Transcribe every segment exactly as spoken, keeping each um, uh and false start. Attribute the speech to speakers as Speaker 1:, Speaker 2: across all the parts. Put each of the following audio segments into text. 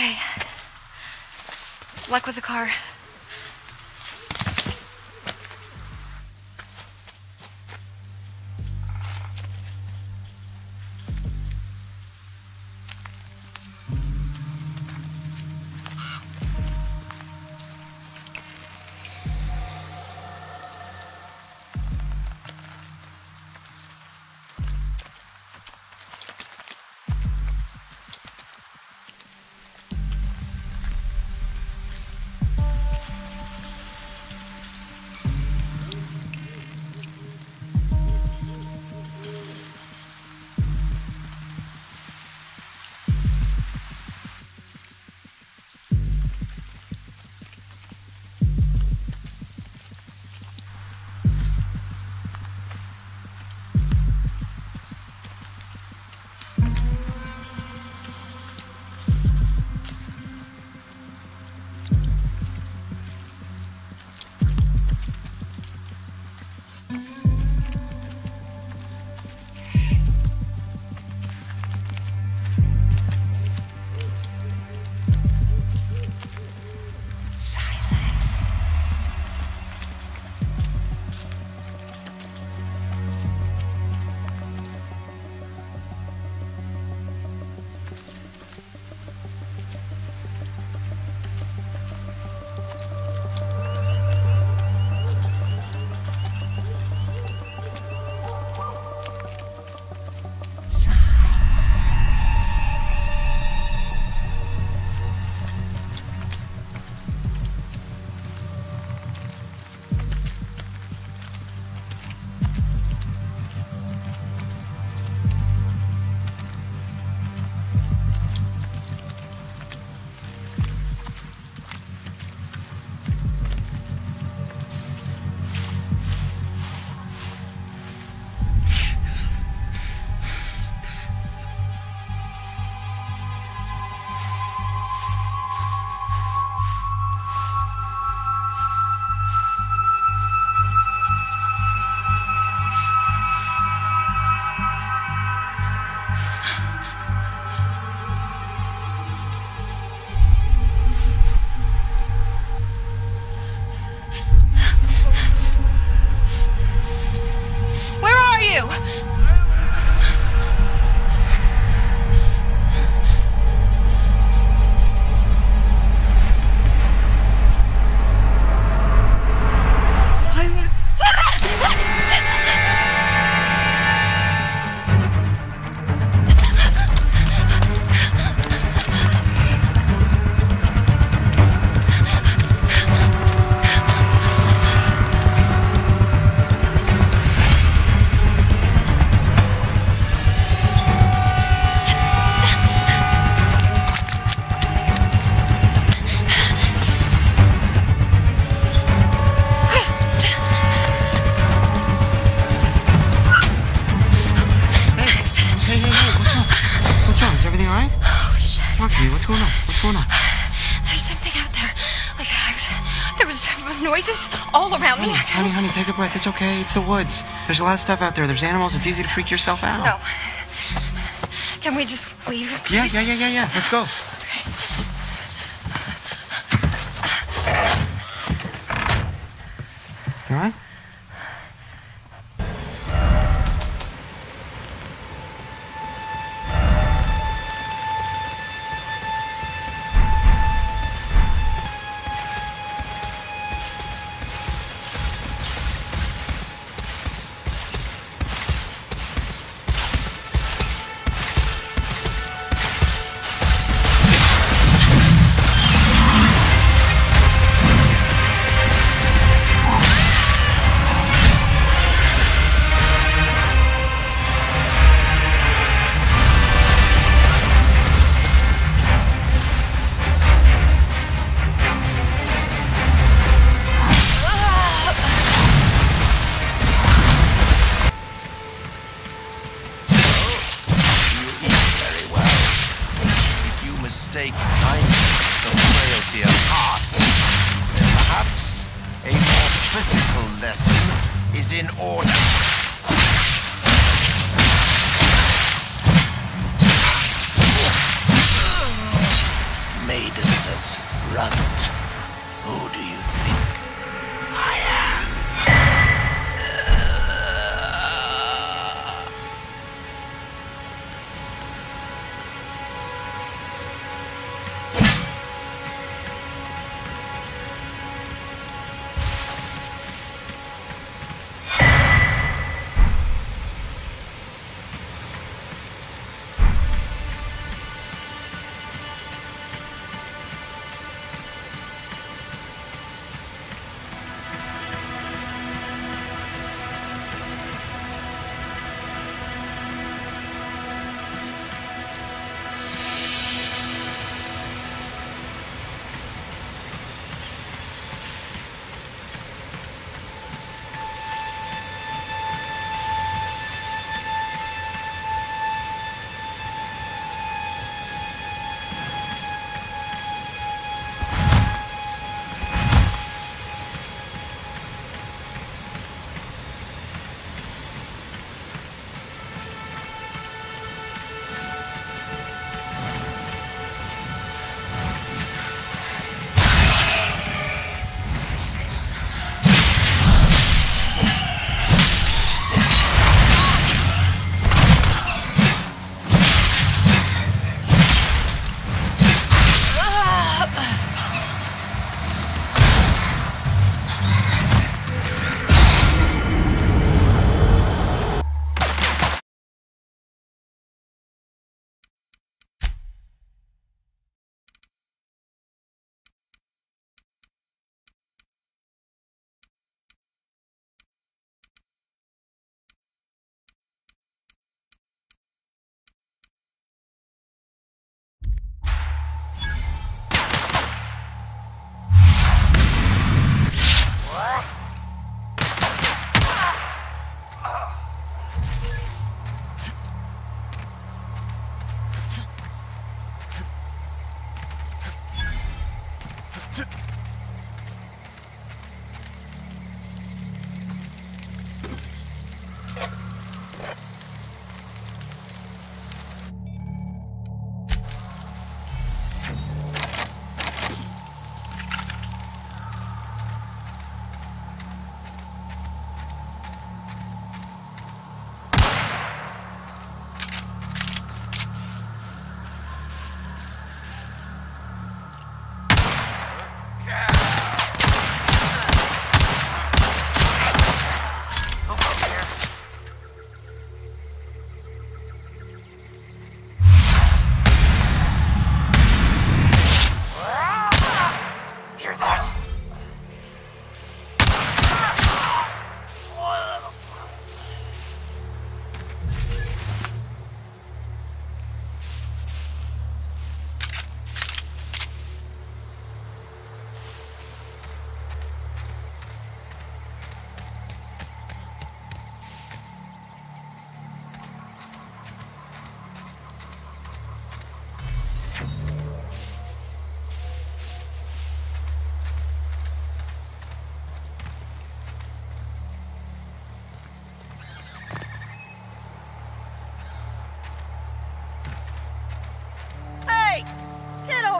Speaker 1: Okay. Luck with the car.
Speaker 2: Noises all around me.
Speaker 3: Honey, honey, take a breath. It's okay. It's the woods. There's a lot of stuff out there. There's animals. It's easy to freak yourself out.
Speaker 2: No. Can we just leave, please?
Speaker 3: Yeah, yeah, yeah, yeah, yeah. Let's go. Okay. You all right?
Speaker 4: Mistake kindness for frailty of heart, then perhaps a more physical lesson is in order. May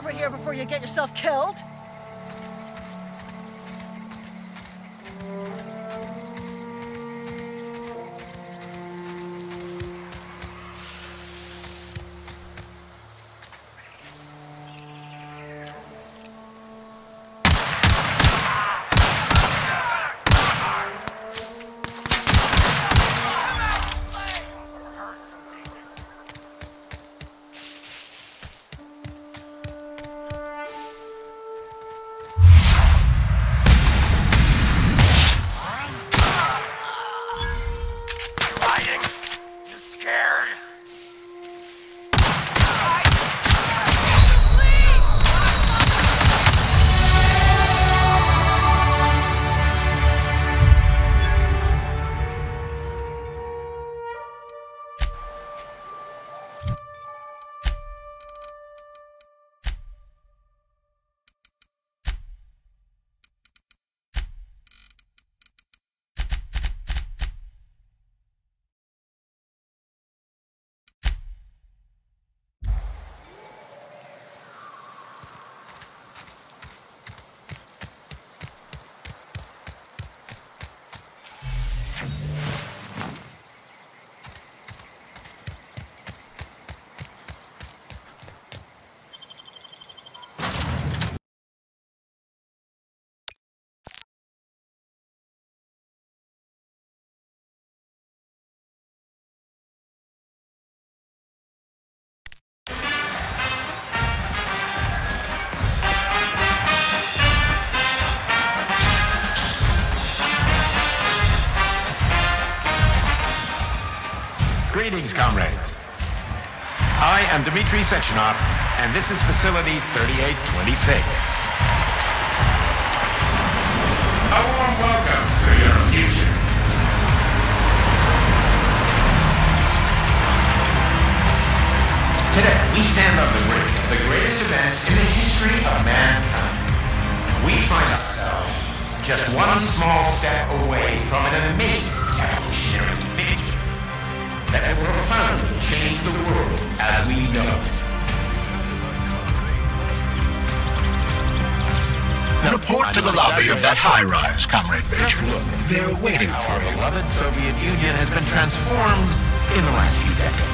Speaker 1: over here before you get yourself killed.
Speaker 5: Greetings, comrades. I am Dmitry Sechenov, and this is Facility thirty-eight twenty-six. A warm welcome to your future. Today, we stand on the brink of the greatest events in the history of mankind. We find ourselves just one small step away from an amazing evolutionary victory that will profoundly change the world as we know it.
Speaker 6: Report to the lobby of that high-rise, Comrade Major. They're waiting for
Speaker 5: Our
Speaker 6: you.
Speaker 5: beloved Soviet Union has been transformed in the last few decades.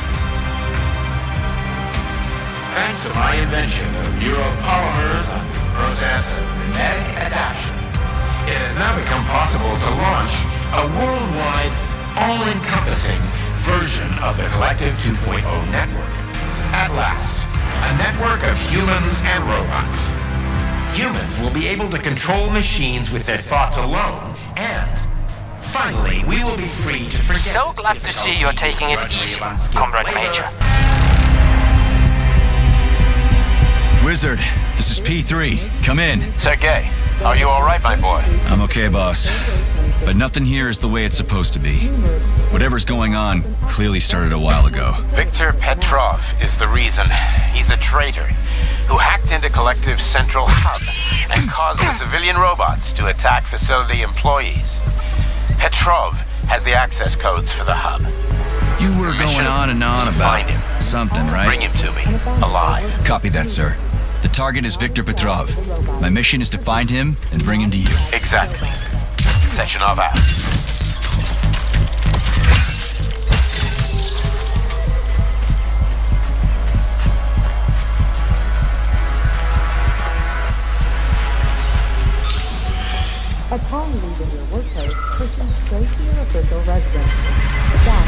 Speaker 5: Thanks to my invention of neuropolymers and the process of mimetic adaptation, it has now become possible to launch a worldwide, all-encompassing version of the Collective two point oh network. At last, a network of humans and robots. Humans will be able to control machines with their thoughts alone, and finally, we will be free to forget.
Speaker 7: So glad to see you're taking it easy, Comrade Major.
Speaker 8: Wizard, this is P three. Come in.
Speaker 7: Sergei, are you alright, my boy?
Speaker 8: I'm okay, boss. But nothing here is the way it's supposed to be. Whatever's going on clearly started a while ago.
Speaker 7: Viktor Petrov is the reason. He's a traitor who hacked into Collective's central hub and caused the civilian robots to attack facility employees. Petrov has the access codes for the hub.
Speaker 8: You were going on and on about
Speaker 7: find him.
Speaker 8: something, right?
Speaker 7: Bring him to me, alive.
Speaker 8: Copy that, sir. The target is Viktor Petrov. My mission is to find him and bring him to you.
Speaker 7: Exactly. Sechenov out.
Speaker 9: Upon leaving your workplace, proceed straight to your official residence. That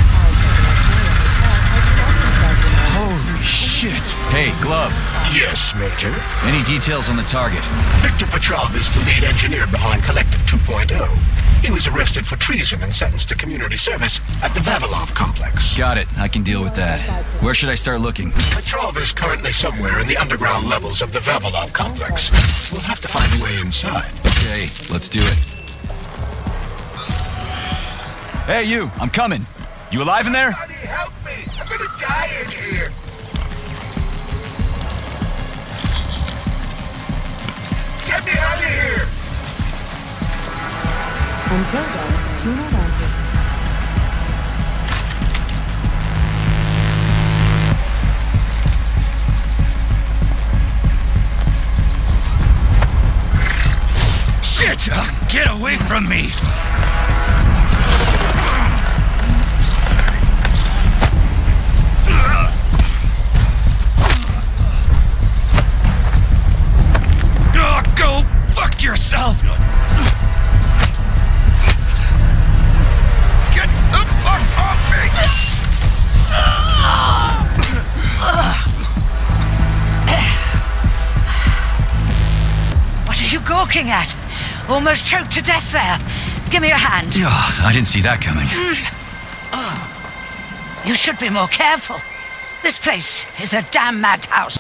Speaker 8: Holy shit! Hey, Glove.
Speaker 6: Yes, Major?
Speaker 8: Any details on the target?
Speaker 6: Viktor Petrov is the lead engineer behind Collective two point oh. He was arrested for treason and sentenced to community service at the Vavilov complex.
Speaker 8: Got it. I can deal with that. Where should I start looking?
Speaker 6: Petrov is currently somewhere in the underground levels of the Vavilov complex. We'll have to find a way inside.
Speaker 8: Okay, let's do it. Hey, you! I'm coming. You alive in there?
Speaker 6: Somebody help me! I'm gonna die in here! Get me out of here!
Speaker 9: Until then, do not answer.
Speaker 8: Get away from me! Oh, go fuck yourself! Get the fuck off me!
Speaker 1: What are you gawking at? Almost choked to death there. Give me a hand.
Speaker 8: Oh, I didn't see that coming.
Speaker 1: Oh. You should be more careful. This place is a damn madhouse.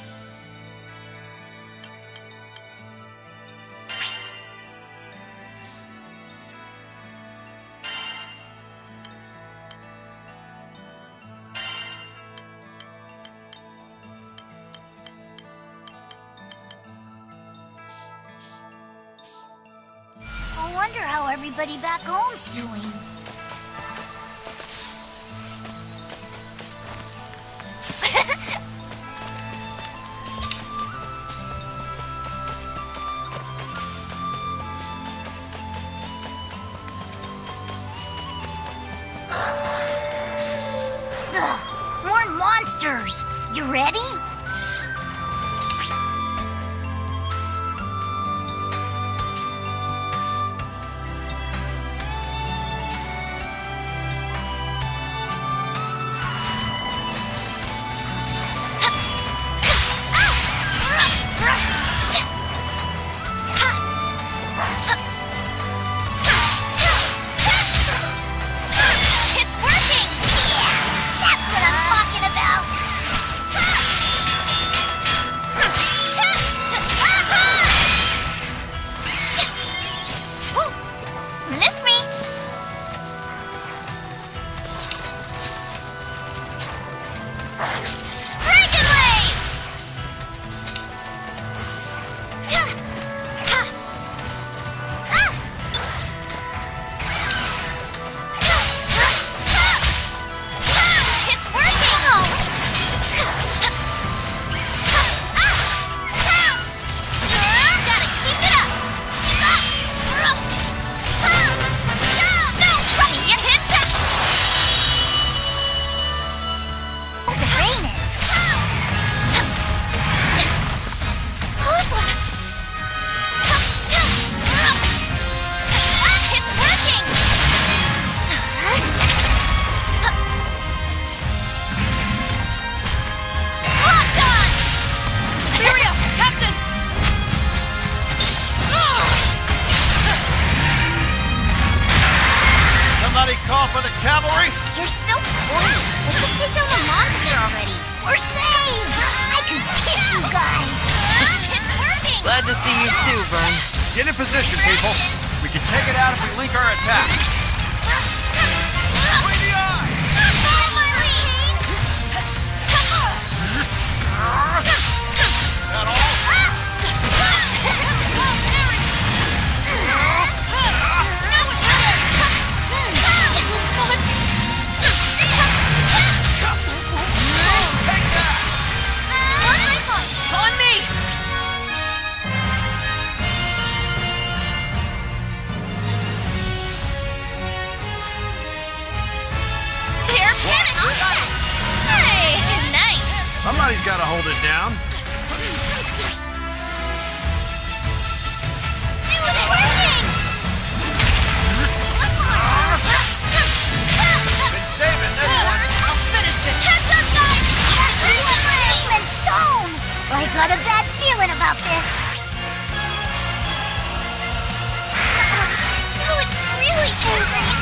Speaker 10: I wonder how everybody back home's doing. Ugh, more monsters! You ready?
Speaker 4: Call for the cavalry?
Speaker 10: You're so corny. Let's just take down the monster already. We're saved! I could kiss you guys. It's working!
Speaker 11: Glad to see you too, Vern.
Speaker 4: Get in position, people. We can take it out if we link our attack. Between the eyes!
Speaker 10: Follow my lead!
Speaker 4: That all? Somebody's got to hold it down.
Speaker 10: Dude, it's working!
Speaker 4: Been saving this one.
Speaker 11: I'll finish this.
Speaker 10: Heads up, guys! It's steam and stone! I got a bad feeling about this. Uh-oh. No, it's really angry.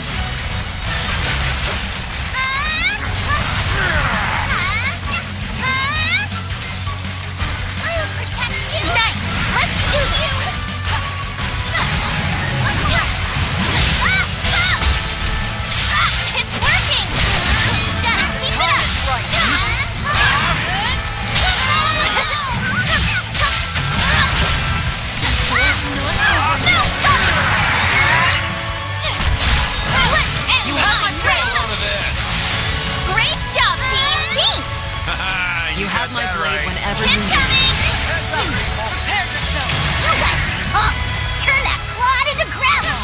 Speaker 11: You have my blade
Speaker 4: right.
Speaker 11: whenever you need it.
Speaker 10: Incoming!
Speaker 11: Prepare yourself.
Speaker 10: You guys are up! Turn that claw ready to grapple!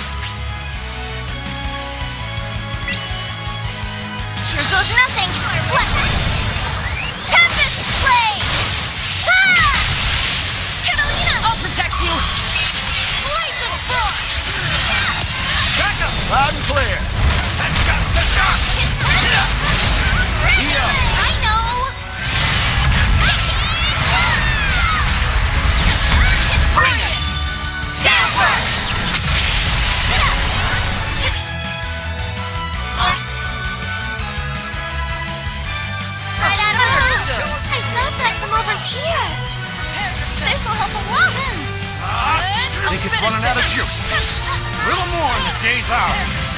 Speaker 10: Here goes nothing! Let's... Tempest Blade! Ah! Catalina!
Speaker 11: I'll protect you!
Speaker 10: Blaze of Frost!
Speaker 4: Back up! Loud and clear! And dust to dust!
Speaker 10: Heal! I know!
Speaker 1: Bring it! Down first!
Speaker 10: Right out of her! I felt that from over here! This'll help a lot!
Speaker 4: I think it's running out of juice. A little more and the day's ours.